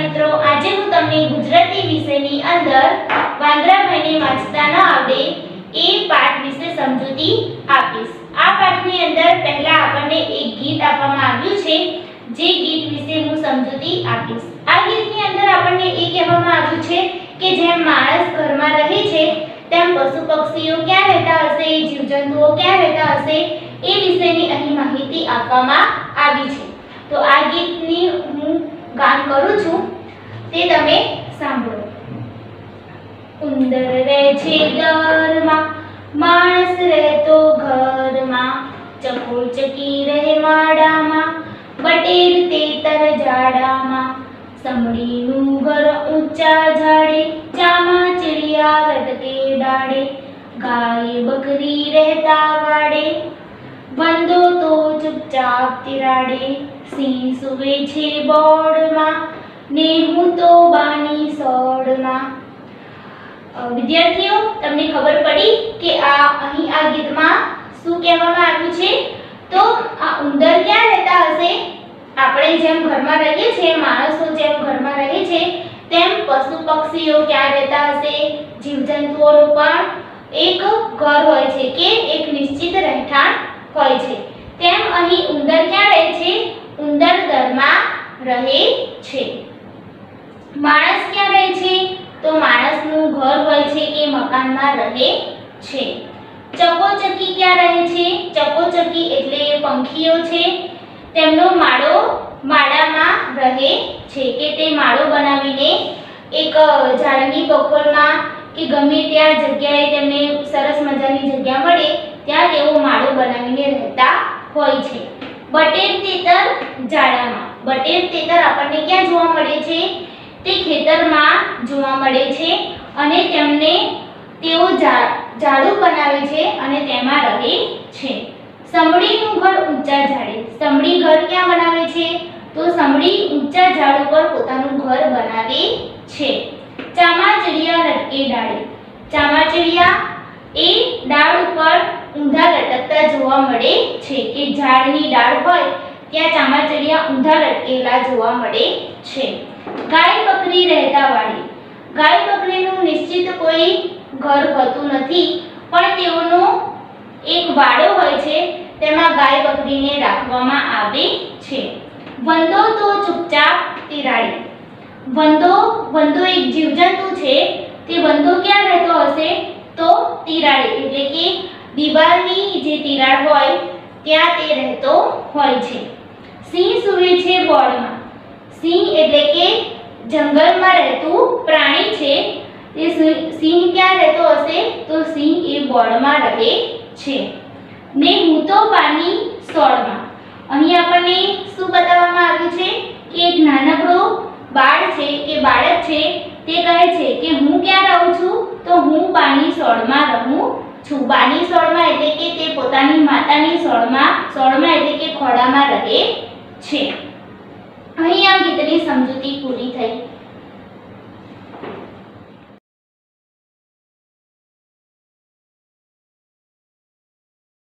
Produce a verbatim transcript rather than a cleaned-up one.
મિત્રો, આજે હું તમને ગુજરાતી વિષયની અંદર વાંદરાભાઈને વાંચતા ન આવડે એ પાઠ વિશે સમજૂતી આપીશ। આ પાઠની અંદર પહેલા આપણને એક ગીત આપવામાં આવ્યું છે, જે ગીત વિશે હું સમજૂતી આપીશ। આ ગીતની અંદર આપણને એ કહેવામાં આવ્યું છે કે જેમ માણસ ઘરમાં રહે છે તેમ પશુ પક્ષીઓ ક્યાં રહેતા હશે, જીવજંતુઓ ક્યાં રહેતા હશે એ વિશેની અહીં માહિતી આપવામાં આવી છે। તો આ ગીતની હું ગાન કરું છું, તે તમે સાંભળો। ઉંદર રહે છે દરમાં, માણસ રહેતો ઘરમાં, ચકોર ચકી રહે માળામાં, બટેર તેતર ઝાડામાં, સમડીનું ઘર ઊંચા ઝાડે, ચામાચીડિયા લટકે ડાળે, ગાય બકરી રહેતા વાડે, વંદો તો ચૂપચાપ તિરાડે, સિંહ સૂવે છે બોર્ડમાં, ને હું તો બાની સોડમાં। વિદ્યાર્થીઓ, તમને ખબર પડી કે આ અહીં આ ગીતમાં શું કહેવામાં આવ્યું છે? તો આ ઉંદર ક્યાં રહેતા હશે? આપણે જેમ ઘરમાં રહીએ છીએ, માણસો જેમ ઘરમાં રહે છે તેમ પશુ પક્ષીઓ ક્યાં રહેતા હશે? જીવજંતુઓનું પણ એક ઘર હોય છે કે એક નિશ્ચિત રહેઠાણ હોય છે, તેમ અહીં ઉંદર ક્યાં રહે છે? ઉંદર દરમાં રહે છે। માણસ ક્યાં રહે છે? તો માણસનું ઘર હોય છે કે મકાનમાં રહે છે। ચકોચકી ક્યાં રહે છે? ચકોચકી એટલે પંખીઓ છે, તેમનો માળો માળામાં રહે છે કે તે માળો બનાવીને એક ઝાડની બખોલમાં કે ગમે ત્યાં જગ્યાએ તેમને સરસ મજાની જગ્યા મળે ત્યાં તેઓ માળો બનાવીને રહેતા હોય છે। બટેર તેતર ઝાડામાં, બટેર તેતર આપણને ક્યાં જોવા મળે છે? તે ખેતરમાં જોવા મળે છે અને તેમને તેઓ ઝાડુ બનાવે છે અને તેમાં રહે છે। સમડીનું ઘર ઊંચા ઝાડે, સમડી ઘર ક્યાં બનાવે છે? તો સમડી ઊંચા ઝાડ ઉપર પોતાનું ઘર બનાવે છે। ચામાચીડિયા લટકે ડાળે, ચામાચીડિયા એ ડાળ ઉપર ઊંધા લટકતા જોવા મળે છે કે ઝાડની ડાળ હોય ત્યાં ચામાચીડિયા ઊંધા લટકેલા જોવા મળે છે। ગાય બકરી રહેતા વાડે, ગાય બકરીનું નિશ્ચિત કોઈ ઘર હોતું નથી, પણ તેઓનો એક વાડો હોય છે, તેમાં ગાય બકરીને રાખવામાં આવે છે। વંદો તો ચૂપચાપ તિરાડે, વંદો વંદો એક જીવજંતુ છે, તે વંદો ક્યાં રહેતો હશે? તો તિરાડે એટલે કે દિવાલની જે તિરાડ હોય ત્યાં તે રહેતો હોય છે। સિંહ સૂવે છે બોર્ડમાં, સિંહ એટલે કે જંગલમાં રહેતું પ્રાણી છે, તે સિંહ ક્યાં રહેતો હશે? તો સિંહ એ બોર્ડમાં રહે છે। ને હું તો બાની સોળમાં, અહીં આપણને શું બતાવવામાં આવ્યું છે કે એક નાનકડો બાળ છે કે બાળક છે, તે કહે છે કે હું ક્યાં રહું છું? તો હું બાની સોળમાં રહું છું। બાની સોળમાં એટલે કે તે પોતાની માતાની સોળમાં, સોળમાં એટલે કે ખોળામાં રહે છે। અહીં આ ગીતની સમજૂતી પૂરી થઈ।